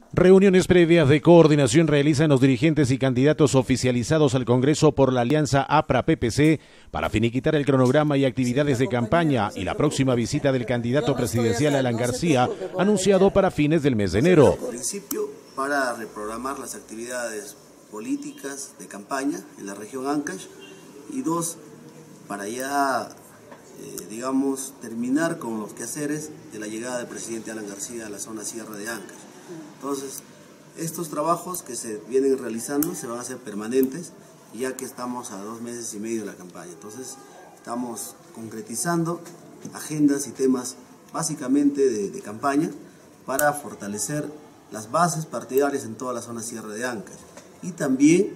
Reuniones previas de coordinación realizan los dirigentes y candidatos oficializados al Congreso por la alianza APRA-PPC para finiquitar el cronograma y actividades de campaña y la próxima visita del candidato presidencial Alan García, anunciado para fines del mes de enero. En principio, para reprogramar las actividades políticas de campaña en la región Ancash, y dos, para ya, terminar con los quehaceres de la llegada del presidente Alan García a la zona sierra de Ancash. Entonces, estos trabajos que se vienen realizando se van a hacer permanentes, ya que estamos a 2 meses y medio de la campaña. Entonces, estamos concretizando agendas y temas básicamente de campaña para fortalecer las bases partidarias en toda la zona sierra de Ancash. Y también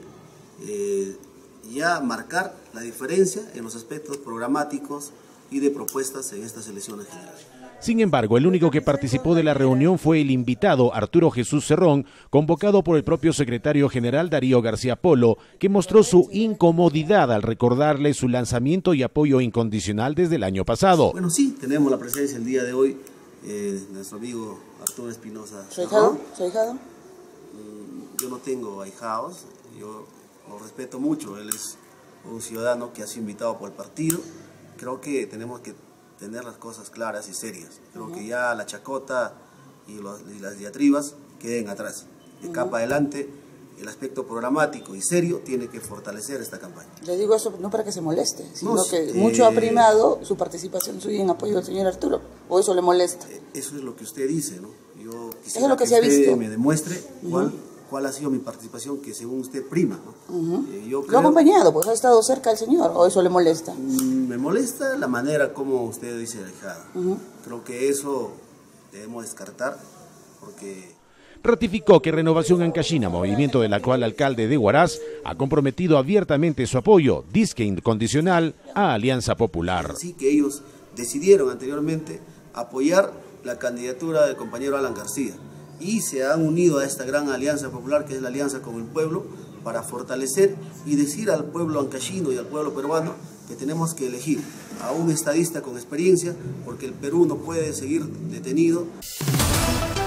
ya marcar la diferencia en los aspectos programáticos y de propuestas en estas elecciones generales. Sin embargo, el único que participó de la reunión fue el invitado Arturo Jesús Cerrón, convocado por el propio secretario general Darío García Polo, que mostró su incomodidad al recordarle su lanzamiento y apoyo incondicional desde el año pasado. Bueno, sí, tenemos la presencia el día de hoy de nuestro amigo Arturo Espinosa. ¿Su ahijado? ¿Su ahijado? Yo no tengo ahijados, yo lo respeto mucho, él es un ciudadano que ha sido invitado por el partido. Creo que tenemos que tener las cosas claras y serias. Creo que ya la chacota y las diatribas queden atrás. De acá para adelante, el aspecto programático y serio tiene que fortalecer esta campaña. Le digo eso no para que se moleste, sino que mucho ha primado su participación suya en apoyo del señor Arturo, o eso le molesta. Eso es lo que usted dice, ¿no? Yo quisiera eso es lo que se ha visto. Me demuestre cuál ha sido mi participación, que según usted prima, ¿no? Lo ha acompañado, pues ha estado cerca del señor, o eso le molesta. Me molesta la manera como usted dice la hijada. Creo que eso debemos descartar, porque... Ratificó que Renovación Ancashina, movimiento del actual alcalde de Huaraz, ha comprometido abiertamente su apoyo, disque incondicional, a Alianza Popular. Así que ellos decidieron anteriormente apoyar la candidatura del compañero Alan García y se han unido a esta gran alianza popular que es la alianza con el pueblo para fortalecer y decir al pueblo ancashino y al pueblo peruano que tenemos que elegir a un estadista con experiencia porque el Perú no puede seguir detenido.